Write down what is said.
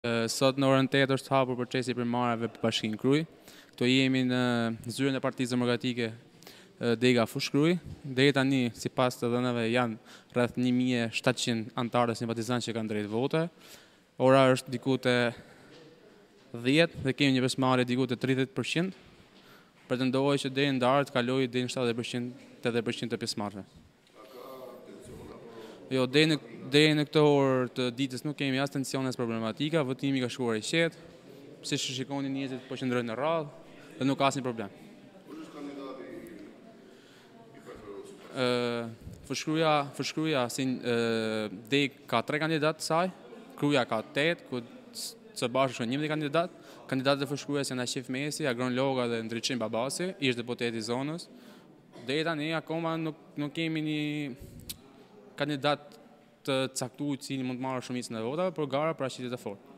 Sot në orën 8 është hapur procesi primarave për Bashkinë Krujë. Këto jemi në zyrën e Partisë Demokratike Dega Fushë Krujë. Deri tani, sipas të dhënave, janë rreth 1700 anëtarë simpatizantë që kanë drejtë vote. Ora është diku te 10 dhe kemi një pjesëmarrje diku te 30%. Pretendohet që deri në darkë të kalojë deri në 70%, 80% të pjesëmarrëve. Jo, deri në këtë orë të ditës nuk kemi as tensione as problematika, votimi ka shkuar i qetë, siç shikoni njerëzit po qëndrojnë në radhë dhe nuk ka asnjë problem. Kush është kandidati i preferuar? Fushkruja Deg ka 3 kandidatë të saj, Kruja ka 8, ku së bashku është 11 kandidat. Kandidatët e Fushkrujës janë Ashif Mesi, Agron Loga dhe Ndriçim Babasi, ish deputeti i zonës. Deri tani akoma nuk kemi një kandidat të caktuar i cili mund të marrë shumicën e votave, por gara paraqitjet e fortë.